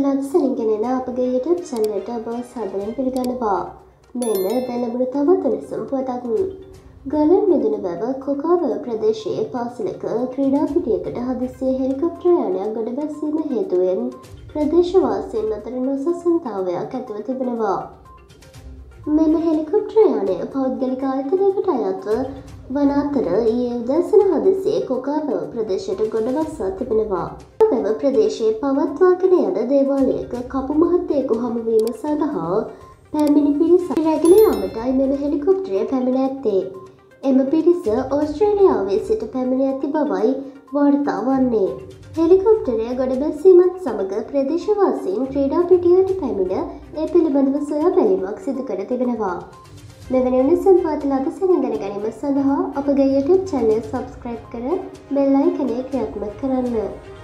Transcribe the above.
ලක්සනින් ගෙනෙන අපගේ YouTube channel එකට ඔබ සාදරයෙන් පිළිගන්නවා. මෙන්න දැන් ලැබුණු තවත් උණුසුම් පුවතක්. ගලන් මිදුණු බව කොකාව ප්‍රදේශයේ පාසලක ක්‍රීඩා පිටියකට හදිස්සියේ හෙලිකොප්ටර් යානයක් ගොඩ බැසීම හේතුවෙන් ප්‍රදේශවාසීන් අතර නොසන්සුන්තාවයක් ඇතිව තිබෙනවා. මෙම හෙලිකොප්ටර් යානය පෞද්ගලික ආයතනයකට අයත්ව වන අතර ඊයේ උදෑසන හදිස්සියේ කොකාව ප්‍රදේශයට ගොඩ බසා තිබෙනවා. මෙම ප්‍රදේශයේ පවත්වාගෙන යන දේවාලයක කපු මහත්තයෙකු හමුවීම සඳහා පැමිණි පිරිස රැගෙන යාමටයි මෙම හෙලිකොප්ටරය පැමිණ ඇත්තේ. එම පිරිස ඕස්ට්‍රේලියාවේ සිට පැමිණ ඇති බවයි වාර්තා වන්නේ. හෙලිකොප්ටරය ගොඩ බැසීමත් සමග ප්‍රදේශවාසීන් ක්‍රීඩා පිටියට පැමිණ ඒ පිළිබඳව සොයා බැලීමක් සිදු කර තිබෙනවා. මෙවැනි උණුසුම් පුවත් ලදසනින් දැන ගැනීම සඳහා අපගේ YouTube channel subscribe කර බෙල් අයිකනය ක්‍රියාත්මක කරන්න.